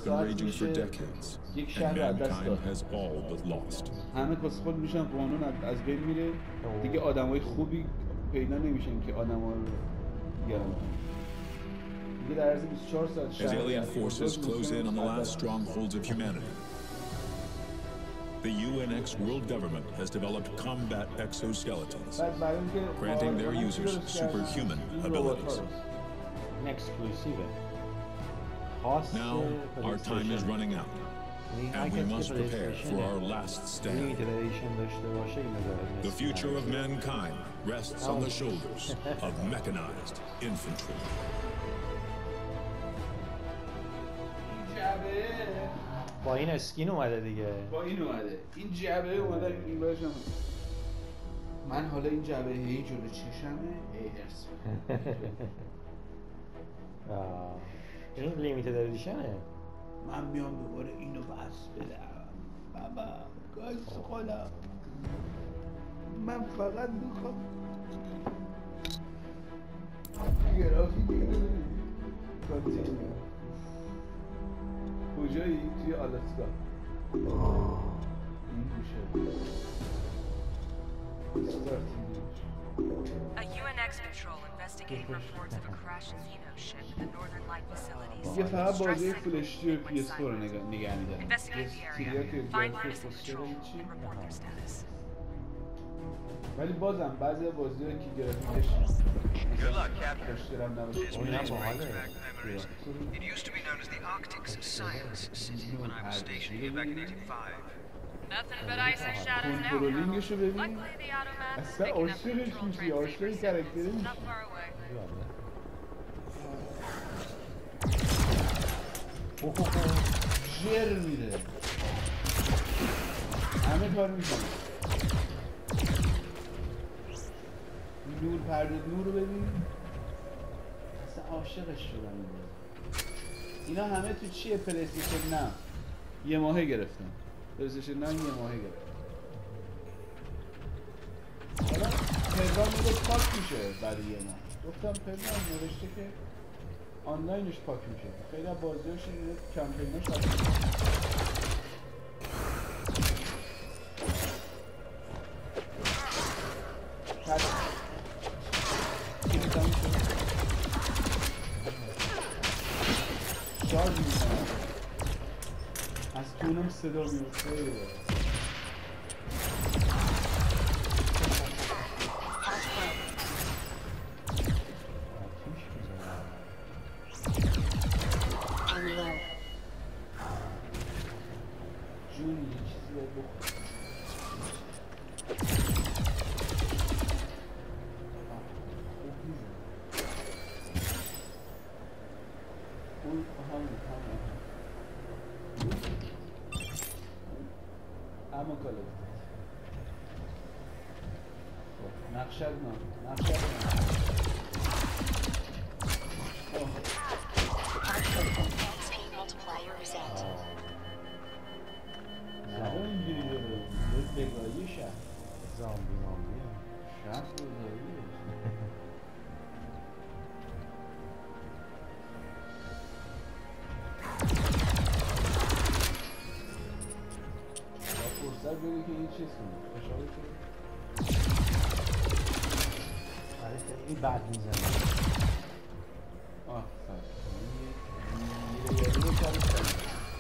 been raging for decades, and mankind has all but lost. همه کسخل میشن، قانون از بین میره دیگه. آدمای خوبی پیدا نمیشن که آدما رو گرم دیگه. در عرض 24 ساعت As alien forces close in on the last strongholds of humanity, the UNX world government has developed combat exoskeletons, granting their users superhuman abilities. Now, our time is running out, and we must prepare for our last stand. The future of mankind rests on the shoulders of mechanized infantry. با این اسکین اومده دیگه. با این اومده، این جعبه اومده این برشم. من حالا این جعبه هی جلو چشمه ایرس. این لیمیتد ادیشنه. من میام دوباره اینو بس بدم. بابا گاز خالا. من فقط میخوام گرافی دیگه کنتینیو. کجایی؟ توی آلاسکا. این گوشه. A UNX patrol investigating reports of a crashed Xeno ship in the Northern Light facilities. یه فقط بازی فول اچ دی و پی اس 4 رو نگه می‌دارم. Investigate the area. Find Madison Patrol and report their status. ولی بازم بعضی بازی‌ها که گرافیکش Good luck, Captain. This brings back memories. It used to be known as the Arctic's Science City when I was stationed here back in 85. Nothing but ice and shadows now. کنترلینگشو ببین. Luckily the automat is اصلا big enough to عاشقش control میشی، عاشق transceivers. کاراکتره Not میشی. far away. جر میده. همه کار میکنه. نور پرده نور رو ببین. اصلا عاشقش شدم این. اینا همه تو چیه؟ پلیستیشن 9 یه ماهه گرفتم. پلیستیشن 9 یه ماهه گرفتم. حالا پیغام میگه پاک میشه برای یه ماه. گفتم پیغام نوشته که آنلاینش پاک میشه. خیلی از بازیاش این کمپیناش شارژ میکنم. از تونم صدا میفته. جونی یه چیزی باید بخور. اون اما کالت نقشت نه نقشت نه اونجوری داره بگاهی شهر زامبی مامبی شهر بگاهیه فرصت بگه که این چیز کنه خوشحالی کنه این بعد میزنه میره یارو رو کاری کنه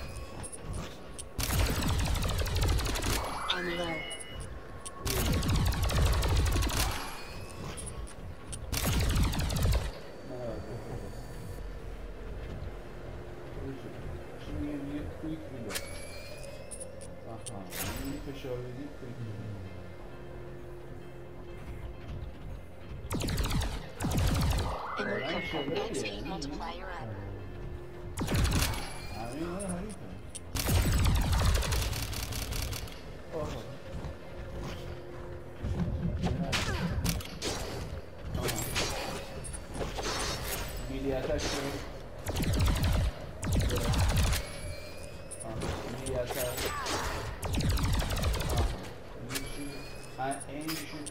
کویک میده این فشار بدید کویک میده همین ها حریفه میلیتش کنید این شوت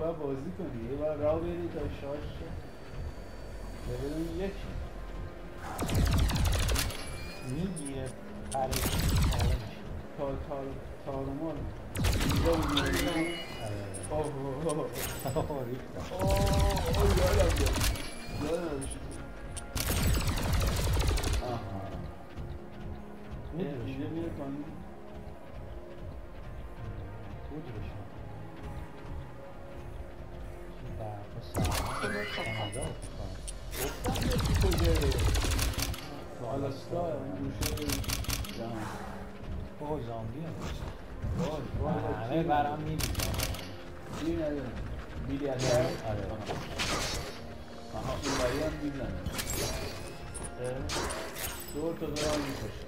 باید بازی کنی، یه بار راه بری تا شارژ شه ببینیم یکی میگیره پرش تارمار اینجا بودیم اوه ریختم یادم شد آها دیگه میره پایین بود بشم این برقا کانادا گفتم یکی کجایی آلاسکا اون گوشه جهان اوه زامبی هم وای همه برام میدید چی نداره بیلی از آره آها این باری هم میزنه دور تا دارم میکشه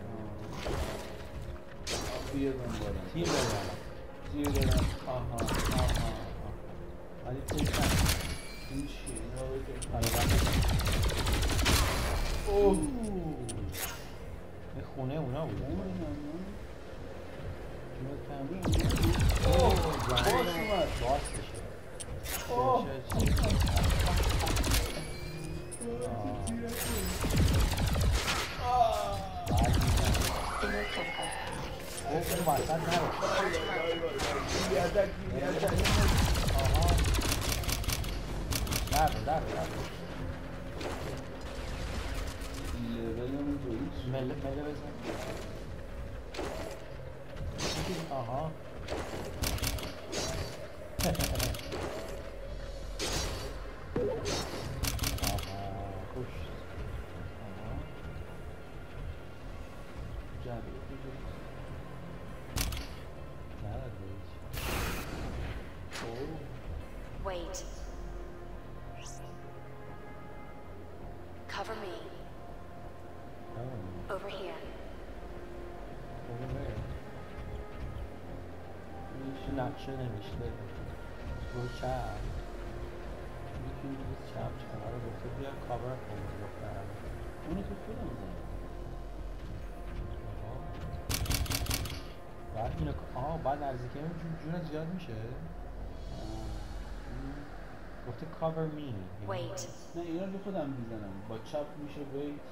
بیا دنبالم تیر بزنم زیر دارم آها ولی تیر کنم این چیه؟ اینا بگه آره وقتی اوه به خونه اونا بود اوه باز اومد باز بشه اوه اون وسط نرو بیادک آها در لولمون دویش مله بزن آها خوش Wait. Cover me. Over here. نقشه نمیشته برو چپ یکی چپ رو گفته بیا کاور کنی دخترم اونو تو خودم زنم بعد اینو بعد نزدیکه جون زیاد میشه گفته cover me Wait. نه اینا رو خودم میزنم با چپ میشه wait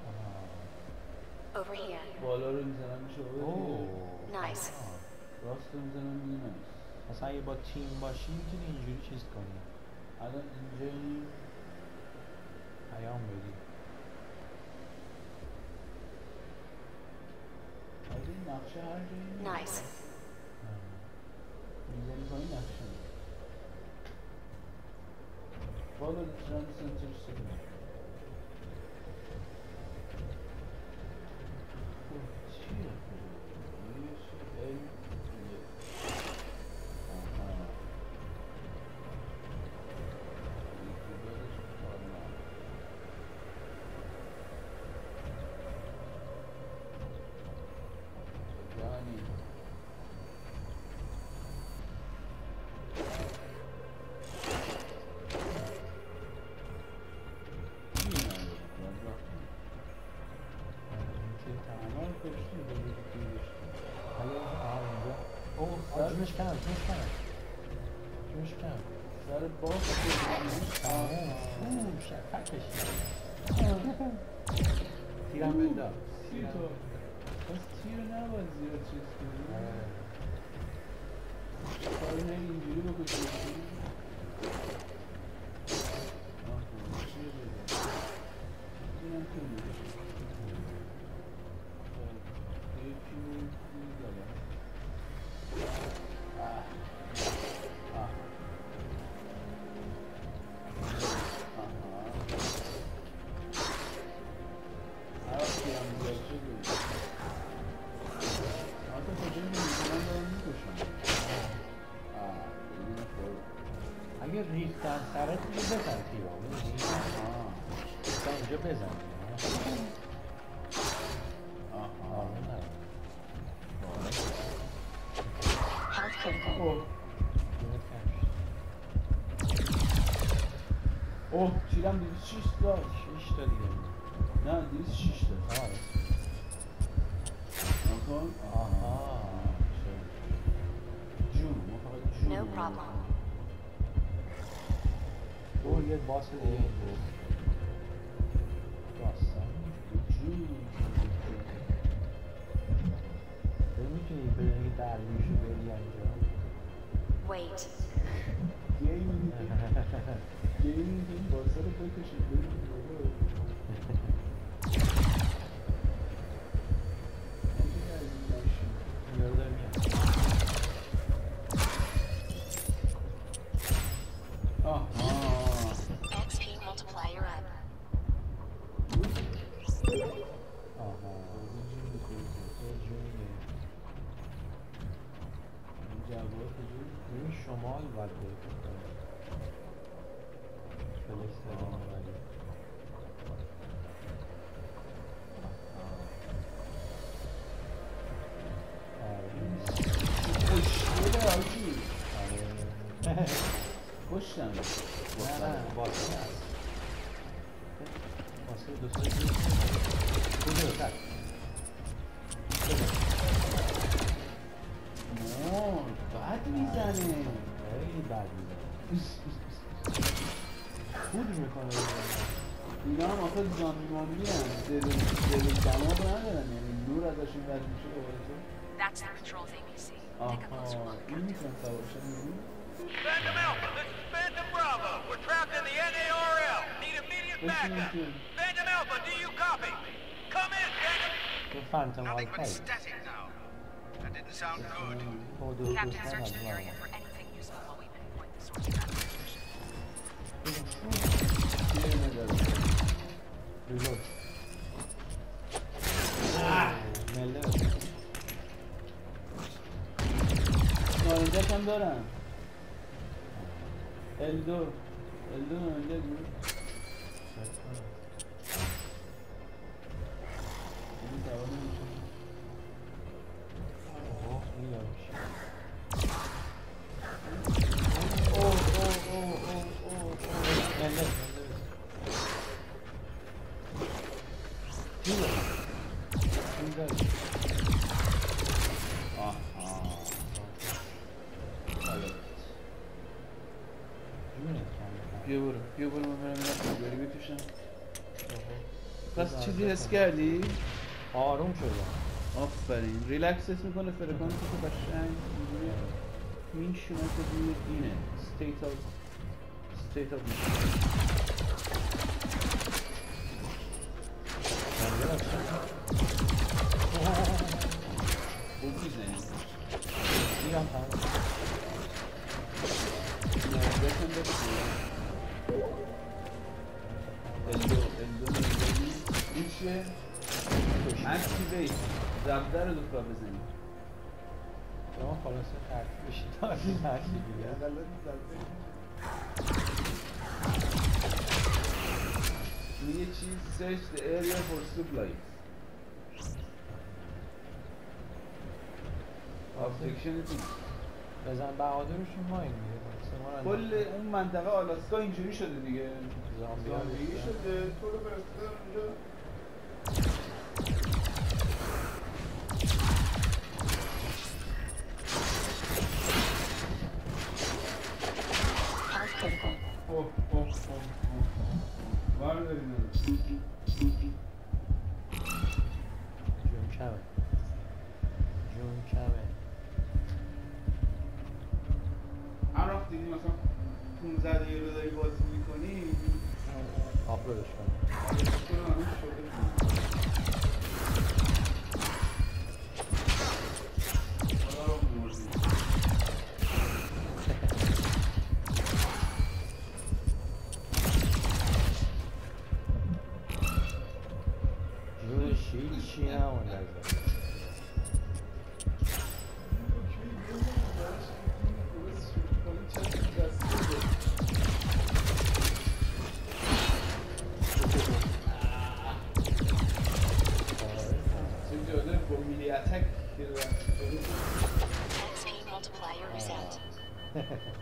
Over here. بالا رو میزنم میشه wait Nice. راست رو میزنم میگه nice مثلا اگه با تیم باشی میتونی اینجوری چیز کنی الان اینجا این پیام بدی از این نقشه هر جایی Nice. میزنی پایین نقشه بالا ترند سنتر سیگنال چیه؟ ای جونش کم سر باز شفکش تیرم بندا تیر تو بس تیر نباید زیاد چیز کنی کاری نه اینجوری بکشی چیه بگم اینم که میگه یکی میگه اگه ریختن سرت دیگه بزن تیرا تا اینجا بزن اوه تیرم 206 داشت 6 تا دیگه نه 206 داشت نکن آها جون ما فقط جون No problem. او یه باس دیگه اینجا داستان میتونی بدونی درویشو بری انجا Wait. گیمینگ بازار رو بکشید بریم بابا. XP multiplier up. این شمال باید برید فلسطین ولی خوشگله آجی خوشم نه باشه هست واسه دو سال بزرگتر بد میزنه خیلی بد میزنه خود میکنه اینا هم آخه زامبی مامبی هم دل دماغ ندارن یعنی نور ازشون رد میشه دوباره تو That's the patrol's ABC. Take a closer look. این میتونم سوارشم میدونی Phantom Alpha, this is Phantom Bravo. We're trapped in the NARL. Need immediate backup. Phantom Alpha, do you copy? Come in, Phantom. تو فانتوم Nothing but آلفایی static now. That didn't sound good. Captain, search the area for anything useful while we pinpoint the source of that transmission. یه نداره ریلود مله نارنجک هم دارم الدو نارنجک بود این سوار نمیشه این یارش مله بیا برو من برم بری بکشم پس چیزی حس کردی؟ آروم شده آفرین ریلکس حس میکنه فرکانس تو قشنگ اینجوری میشونه که روی اینه state of خوب میزنی میرم پرد نرگشم بسید الدو این چیه؟ اکتیویت زبده رو دو بزنی شما خلاصه خرد بشید دارید هرچی دیگه میگه چیز search the area for supplies objection بزن بهادرشون ما این دیگه کل اون منطقه آلاسکا اینجوری شده دیگه زامبی شده تو رو فرستادن اونجا جون کمه هر وقت دیدی مثلا 15 یورو داری بازی میکنی آپلودش کنم چی نمونده ازش XP multiplier reset.